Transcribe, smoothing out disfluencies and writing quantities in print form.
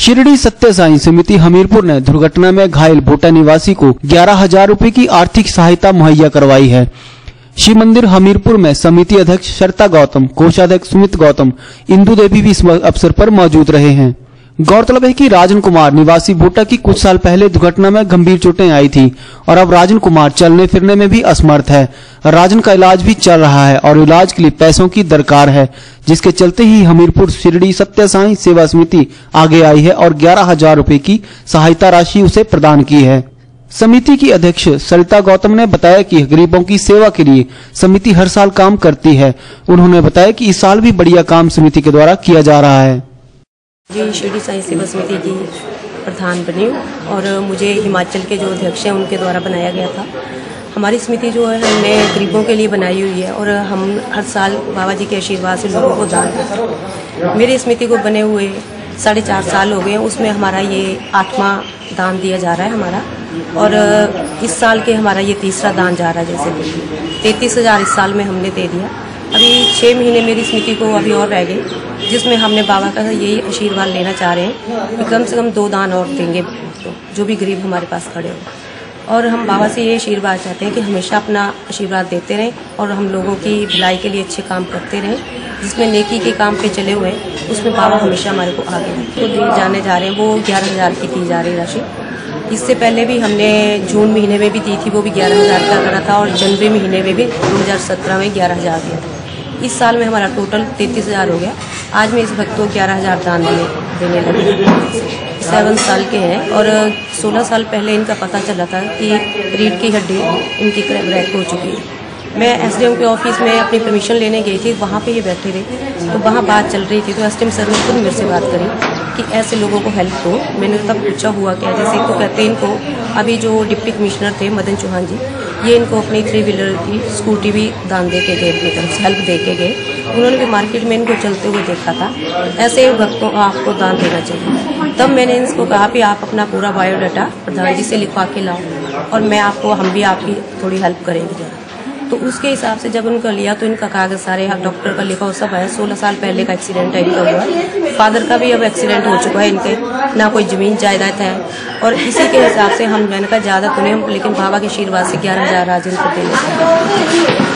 शिरडी सत्य साई समिति हमीरपुर ने दुर्घटना में घायल बोटा निवासी को 11,000 रुपए की आर्थिक सहायता मुहैया करवाई है। शिव मंदिर हमीरपुर में समिति अध्यक्ष शर्ता गौतम, कोषाध्यक्ष सुमित गौतम, इंदु देवी भी इस अवसर पर मौजूद रहे हैं। गौरतलब है कि राजन कुमार निवासी बोटा की कुछ साल पहले दुर्घटना में गंभीर चोटें आई थी और अब राजन कुमार चलने फिरने में भी असमर्थ है। राजन का इलाज भी चल रहा है और इलाज के लिए पैसों की दरकार है, जिसके चलते ही हमीरपुर शिरडी सत्य साई सेवा समिति आगे आई है और 11,000 रुपए की सहायता राशि उसे प्रदान की है। समिति की अध्यक्ष सरिता गौतम ने बताया कि गरीबों की सेवा के लिए समिति हर साल काम करती है। उन्होंने बताया कि इस साल भी बढ़िया काम समिति के द्वारा किया जा रहा है। जी शिरडी साई सेवा समिति की प्रधान बनी और मुझे हिमाचल के जो अध्यक्ष हैं उनके द्वारा बनाया गया था। हमारी समिति जो है हमने गरीबों के लिए बनाई हुई है और हम हर साल बाबा जी के आशीर्वाद से लोगों को दान करते हैं। मेरी समिति को बने हुए 4.5 साल हो गए, उसमें हमारा ये 8वां दान दिया जा रहा है हमारा, और इस साल के हमारा ये 3रा दान जा रहा है। जैसे 33,000 इस साल में हमने दे दिया। अभी 6 महीने मेरी समिति को अभी और रह गए, जिसमें हमने बाबा का यही आशीर्वाद लेना चाह रहे हैं कि कम से कम 2 दान और देंगे जो भी गरीब हमारे पास खड़े हो। और हम बाबा से ये आशीर्वाद चाहते हैं कि हमेशा अपना आशीर्वाद देते रहें और हम लोगों की भलाई के लिए अच्छे काम करते रहें। जिसमें नेकी के काम पे चले हुए हैं उसमें बाबा हमेशा हमारे को आगे तो दिए जाने जा रहे हैं। वो 11,000 की दी जा रही राशि। इससे पहले भी हमने जून महीने में भी दी थी, वो भी 11,000 का करा था, और जनवरी महीने में भी 2017 में 11,000 दिया था। इस साल में हमारा टोटल 33,000 हो गया। आज मैं इस वक्त को 11,000 दान देने लगी। 7 साल के हैं और 16 साल पहले इनका पता चला था कि रीढ़ की हड्डी इनकी क्रैक हो चुकी है। मैं एसडीएम के ऑफिस में अपनी परमिशन लेने गई थी, वहाँ पे ये बैठे थे, तो वहाँ बात चल रही थी, तो एसडीएम सर ने खुद मेरे से बात करी कि ऐसे लोगों को हेल्प दो। मैंने तब पूछा हुआ क्या, जैसे तो कहते हैं इनको अभी जो डिप्टी कमिश्नर थे मदन चौहान जी, ये इनको अपनी 3 व्हीलर की स्कूटी भी दान दे के गए, अपनी तरफ से हेल्प दे के गए। उन्होंने भी मार्केट में इनको चलते हुए देखा था। ऐसे भक्तों को आपको दान देना चाहिए। तब मैंने इनको कहा कि आप अपना पूरा बायोडाटा प्रधान जी से लिखवा के लाओ और मैं आपको, हम भी आपकी थोड़ी हेल्प करेंगे जरा। तो उसके हिसाब से जब उनका लिया तो इनका कागज सारे डॉक्टर का लिखा और सब आया। 16 साल पहले का एक्सीडेंट है इनका हुआ। फादर का भी अब एक्सीडेंट हो चुका है इनके, ना कोई जमीन जायदाद है। और इसी के हिसाब से हम, मैंने कहा ज़्यादा तो नहीं, लेकिन बाबा के आशीर्वाद से 11,000 आज इनको देने।